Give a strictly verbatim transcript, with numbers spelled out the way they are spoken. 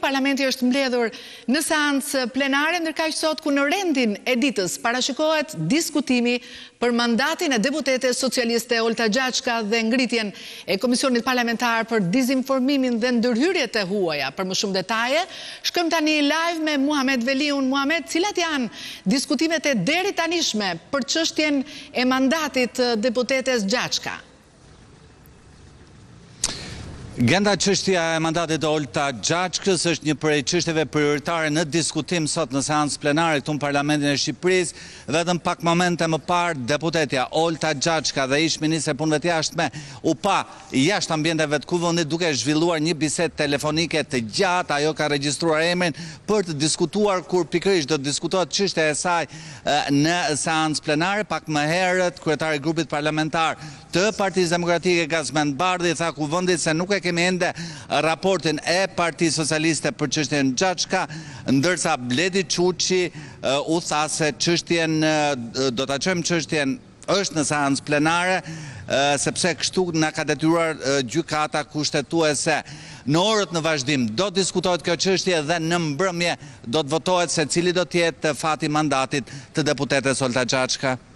Parlamenti është mbledhur në seancë plenare, ndërkaq sot ku në rendin e ditës parashikohet diskutimi për mandatin e deputetes socialiste Olta Gjaçka dhe ngritjen e Komisionit Parlamentar për Dizinformimin dhe ndërhyrjet e huaja. Për më shumë detaje, shkojmë tani live me Muhamet Veliun. Muhamet, cilat janë diskutimet e deri tanishme për çështjen e mandatit të deputetes Gjaçka? Genda çështja e mandatit të Olta Gjaçkës është një prej çështjeve prioritare në diskutim sot në seancë plenare këtu në Parlamentin e Shqipërisë. Vetëm pak momente më parë deputetja Olta Gjaçka dhe ish ministre punëve të jashtme u pa jashtë ambienteve të kuvendit duke zhvilluar një bisedë telefonike të gjatë. Ajo ka regjistruar emrin për të diskutuar kur pikërisht do të diskutohet çështja e saj në seancë plenare. Pak më herët kryetari i grupit parlamentar të Partisë Demokratike Gazmend Bardhi tha kuvendit se nuk e kemi ende raportin e Partisë Socialiste për çështjen Gjaçka, ndërsa Bledi Çuçi uh, u tha se çështjen uh, do ta çojmë çështjen është në seancë plenare, uh, sepse kështu na ka detyruar uh, gjykata kushtetuese. Në orët në vazhdim do diskutohet kjo çështje dhe në mbrëmje do të votohet se cili do të jetë fati i mandatit të deputetes Olta Gjaçka.